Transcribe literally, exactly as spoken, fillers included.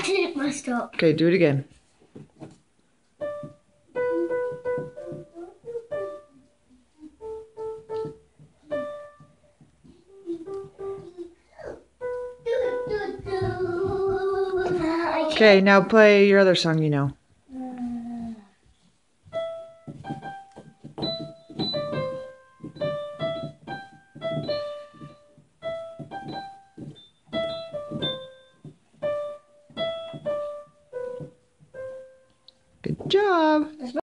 accident messed up. Okay, do it again. Okay, now play your other song you know. Good job.